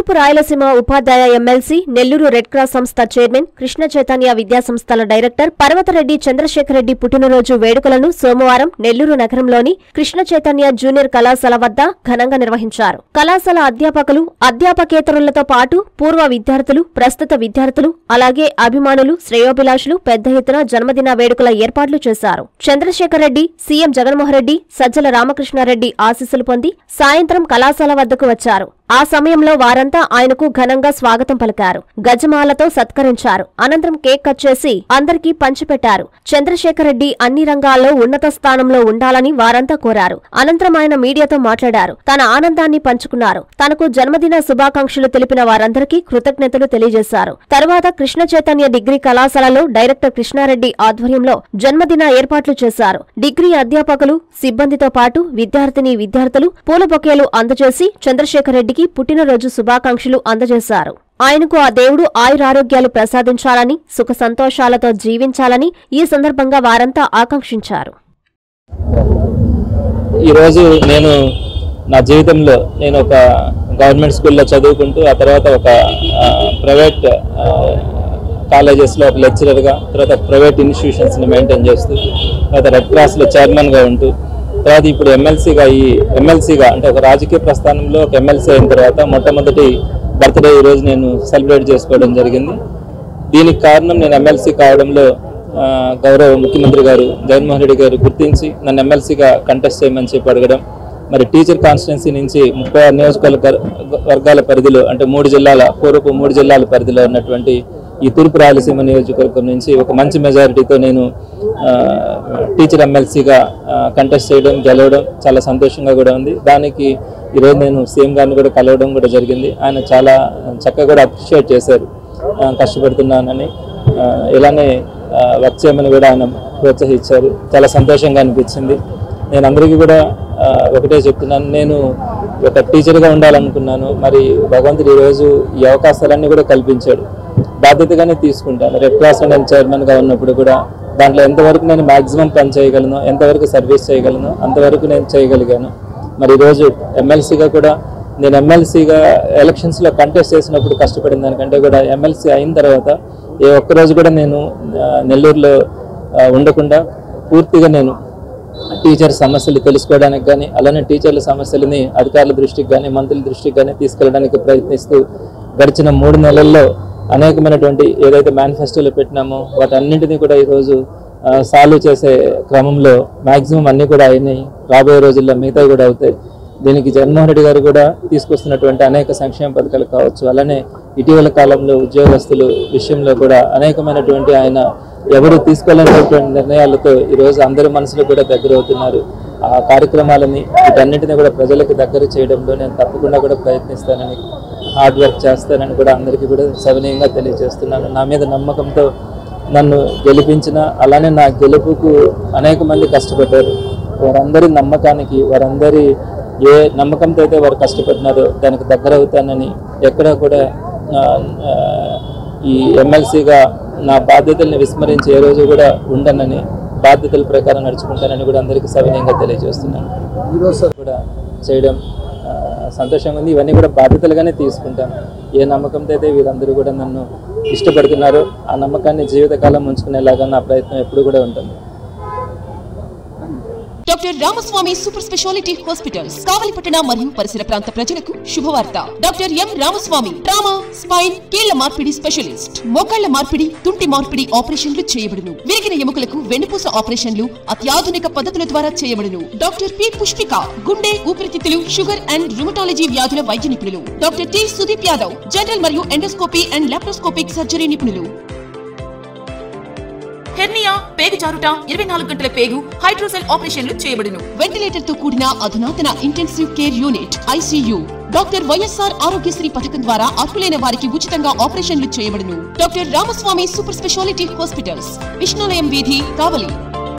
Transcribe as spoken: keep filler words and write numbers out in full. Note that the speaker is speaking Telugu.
తూర్పు రాయలసీమ ఉపాధ్యాయ ఎమ్మెల్సీ నెల్లూరు రెడ్ క్రాస్ సంస్థ చైర్మన్ కృష్ణ చైతన్య విద్యా సంస్థల డైరెక్టర్ పర్వతరెడ్డి చంద్రశేఖర్ రెడ్డి పుట్టినరోజు వేడుకలను సోమవారం నెల్లూరు నగరంలోని కృష్ణ చైతన్య జూనియర్ కళాశాల వద్ద ఘనంగా నిర్వహించారు. కళాశాల అధ్యాపకులు, అధ్యాపకేతరులతో పాటు పూర్వ విద్యార్థులు, ప్రస్తుత విద్యార్థులు, అలాగే అభిమానులు, శ్రేయోభిలాషులు పెద్ద ఎత్తున జన్మదిన వేడుకల ఏర్పాట్లు చేశారు. చంద్రశేఖర్ రెడ్డి, సీఎం జగన్మోహన్ రెడ్డి, సజ్జల రామకృష్ణారెడ్డి ఆశీస్సులు పొంది సాయంత్రం కళాశాల వద్దకు వచ్చారు. ఆ సమయంలో వారంతా ఆయనకు ఘనంగా స్వాగతం పలికారు. గజమాలతో సత్కరించారు. అనంతరం కేక్ కట్ చేసి అందరికీ పంచిపెట్టారు. చంద్రశేఖర్ రెడ్డి అన్ని రంగాల్లో ఉన్నత స్థానంలో ఉండాలని వారంతా కోరారు. అనంతరం ఆయన మీడియాతో మాట్లాడారు. తన ఆనందాన్ని పంచుకున్నారు. తనకు జన్మదిన శుభాకాంక్షలు తెలిపిన వారందరికీ కృతజ్ఞతలు తెలియజేశారు. తరువాత కృష్ణ చైతన్య డిగ్రీ కళాశాలలో డైరెక్టర్ కృష్ణారెడ్డి ఆధ్వర్యంలో జన్మదిన ఏర్పాట్లు చేశారు. డిగ్రీ అధ్యాపకులు, సిబ్బందితో పాటు విద్యార్థిని విద్యార్థులు పూల బొకేలు అందజేసి చంద్రశేఖర్ రెడ్డి పుట్టినరోజు శుభాకాంక్షలు అందజేశారు. ఆయనకు ఆ దేవుడు ఆయురారోగ్యాలు ప్రసాదించాలని, సుఖ సంతోషాలతో జీవించాలని ఈ సందర్భంగా వారంతా ఆకాంక్షించారు. ఈరోజు నేను నా జీవితంలో నేను ఒక గవర్నమెంట్ స్కూల్లో చదువుకుంటూ ఆ తర్వాత ఒక ప్రైవేట్ కాలేజెస్లో ఒక లెక్చరర్గా, తర్వాత ప్రైవేట్ ఇన్స్టిట్యూషన్స్ని మెయింటైన్ చేస్తూ, తర్వాత రెడ్ క్రాస్లో చైర్మన్గా ఉంటూ, తర్వాత ఇప్పుడు ఎమ్మెల్సీగా ఈ ఎమ్మెల్సీగా అంటే ఒక రాజకీయ ప్రస్థానంలో ఒక ఎమ్మెల్సీ అయిన తర్వాత మొట్టమొదటి బర్త్డే ఈరోజు నేను సెలబ్రేట్ చేసుకోవడం జరిగింది. దీనికి కారణం నేను ఎమ్మెల్సీ కావడంలో గౌరవ ముఖ్యమంత్రి గారు జగన్మోహన్ రెడ్డి గారు గుర్తించి నన్ను ఎమ్మెల్సీగా కంటెస్ట్ చేయమని చెప్పి అడగడం, మరి టీచర్ కాన్స్టిట్యున్సీ నుంచి ముప్పై ఆరు నియోజకవర్గ వర్గాల పరిధిలో అంటే మూడు జిల్లాల పూర్వపు మూడు జిల్లాల పరిధిలో ఉన్నటువంటి ఈ తూర్పు రాయలసీమ నియోజకవర్గం నుంచి ఒక మంచి మెజారిటీతో నేను టీచర్ ఎమ్మెల్సీగా కంటెస్ట్ చేయడం, గెలవడం చాలా సంతోషంగా కూడా ఉంది. దానికి ఈరోజు నేను సీఎం గారిని కూడా కలవడం కూడా జరిగింది. ఆయన చాలా చక్కగా కూడా అప్రిషియేట్ చేశారు, కష్టపడుతున్నానని, ఇలానే వర్క్ చేయమని కూడా ఆయన ప్రోత్సహించారు. చాలా సంతోషంగా అనిపించింది. నేను అందరికీ కూడా ఒకటే చెప్తున్నాను, నేను ఒక టీచర్గా ఉండాలనుకున్నాను. మరి భగవంతుడు ఈరోజు ఈ అవకాశాలన్నీ కూడా కల్పించాడు. బాధ్యతగానే తీసుకుంటాను. రెడ్ క్రాస్లో నేను చైర్మన్గా ఉన్నప్పుడు కూడా దాంట్లో ఎంతవరకు నేను మ్యాక్సిమం పని చేయగలను, ఎంతవరకు సర్వీస్ చేయగలను అంతవరకు నేను చేయగలిగాను. మరి ఈరోజు ఎమ్మెల్సీగా కూడా నేను ఎమ్మెల్సీగా ఎలక్షన్స్లో కంటెస్ట్ చేసినప్పుడు కష్టపడిన దానికంటే కూడా ఎమ్మెల్సీ అయిన తర్వాత ఏ ఒక్కరోజు కూడా నేను నెల్లూరులో ఉండకుండా పూర్తిగా నేను టీచర్ సమస్యలు తెలుసుకోవడానికి కానీ, అలానే టీచర్ల సమస్యలని అధికారుల దృష్టికి కానీ, మంత్రుల దృష్టికి కానీ తీసుకెళ్ళడానికి ప్రయత్నిస్తూ గడిచిన మూడు నెలల్లో అనేకమైనటువంటి ఏదైతే మేనిఫెస్టోలో పెట్టినామో వాటన్నింటినీ కూడా ఈరోజు సాల్వ్ చేసే క్రమంలో మ్యాక్సిమం అన్నీ కూడా అయినాయి. రాబోయే రోజుల్లో మిగతావి కూడా అవుతాయి. దీనికి జగన్మోహన్ రెడ్డి గారు కూడా తీసుకొస్తున్నటువంటి అనేక సంక్షేమ పథకాలు కావచ్చు, అలానే ఇటీవల కాలంలో ఉద్యోగస్తుల విషయంలో కూడా అనేకమైనటువంటి ఆయన ఎవరు తీసుకోలేనటువంటి నిర్ణయాలతో ఈరోజు అందరి మనసులో కూడా దగ్గర అవుతున్నారు. ఆ కార్యక్రమాలని వీటన్నింటినీ కూడా ప్రజలకు దగ్గర చేయడంలో నేను తప్పకుండా కూడా ప్రయత్నిస్తానని, హార్డ్ వర్క్ చేస్తానని కూడా అందరికీ కూడా సవినయంగా తెలియజేస్తున్నాను. నా మీద నమ్మకంతో నన్ను గెలిపించిన, అలానే నా గెలుపుకు అనేక మంది కష్టపడ్డారు. వారందరి నమ్మకానికి, వారందరి ఏ నమ్మకంతో అయితే వారు కష్టపడినారో దానికి దగ్గర అవుతానని, ఎక్కడా కూడా ఈ ఎమ్మెల్సీగా నా బాధ్యతల్ని విస్మరించి ఏ రోజు కూడా ఉండనని, బాధ్యతల ప్రకారం నడుచుకుంటానని కూడా అందరికీ సవినయంగా తెలియజేస్తున్నాను. ఈరోజు కూడా చేయడం సంతోషంగా ఉంది. ఇవన్నీ కూడా బాధ్యతలుగానే తీసుకుంటాను. ఏ నమ్మకంతో అయితే వీరందరూ కూడా నన్ను ఇష్టపడుతున్నారో ఆ నమ్మకాన్ని జీవితకాలం ఉంచుకునేలాగా నా ప్రయత్నం ఎప్పుడు కూడా ఉంటుంది. Doctor Ramaswamy super speciality hospitals కావలిపట్టణ మరియు పరిసర ప్రాంత ప్రజలకు శుభవార్త. Doctor M Ramaswamy trauma, spine, కీళ్ల మార్పిడి స్పెషలిస్ట్. మోకాళ్ల మార్పిడి, తుంటి మార్పిడి ఆపరేషన్లు చేయబడును. విరిగిన ఎముకలకు వెన్నుపూస ఆపరేషన్లు అత్యాధునిక పద్ధతుల ద్వారా చేయబడును. డాక్టర్ పి పుష్పిక గుండె, ఊపిరితిత్తులు, షుగర్ అండ్ రుమటాలజీ వ్యాధుల వైద్య నిపుణులు. Doctor T Sudeep Yadav general మరియు ఎండోస్కోపీ అండ్ లాప్రోస్కోపిక్ సర్జరీ నిపుణులు. హెర్నియా, పేగు జారుట, ఇరవై నాలుగు గంటల పేగు, హైడ్రోసెల్ ఆపరేషన్లు చేయబడును. వెంటిలేటర్ తో కూడిన అధునాతన intensive care unit ICU. Doctor YSR Aarogyasri పథకం ద్వారా అర్హులైన వారికి ఉచితంగా ఆపరేషన్లు చేయబడును. Doctor Ramaswamy super speciality hospitals, విష్ణులయం వీధి, కావలి.